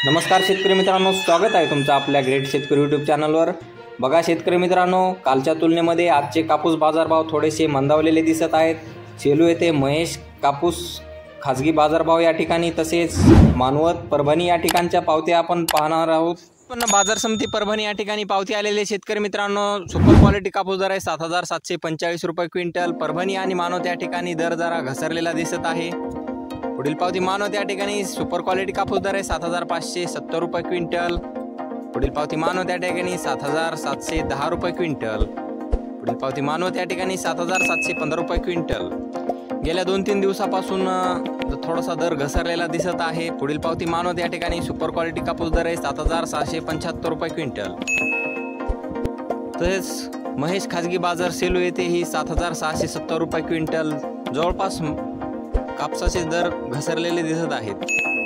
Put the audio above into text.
नमस्कार शेतकरी मित्रांनो, स्वागत आहे तुमचं आपल्या ग्रेट शेतकरी यूट्यूब चॅनलवर। बघा शेतकरी मित्रांनो, कालच्या तुलनेमध्ये आजचे कापूस बाजारभाव थोडेसे मंदावलेले दिसत आहेत। सेलू येथे महेश कापूस खाजगी बाजारभाव या ठिकाणी, तसेच मानवत परभणी या ठिकाणच्या पावत्या आपण पाहणार आहोत। पण बाजार समिती परभणी या ठिकाणी पावती आलेले शेतकरी मित्रांनो, सुपर क्वालिटी कापूस दर आहे 7,745 रुपये क्विंटल। परभणी आणि मानवत या ठिकाणी दर जरा घसरलेला दिसत आहे। पुढील पावती मानवत या ठिकाणी सुपर क्वालिटी कापूस दर आहे 7,570 रुपये क्विंटल। पुढील पावती मानवत या ठिकाणी 7,710 रुपये क्विंटल। पुढील पावती मानवत या ठिकाणी 7,715 रुपये क्विंटल। गेल्या 2-3 दिवसापासून थोडासा दर घसरलेला दिसत आहे। पुढील पावती मानवत या ठिकाणी सुपर क्वालिटी कापूस दर आहे 7,675 रुपये क्विंटल। तसेच महेश खाजगी बाजार सेलू येथे ही 7,670 रुपये क्विंटल। जवळपास कापसाचे दर घसरलेले दिसत आहेत।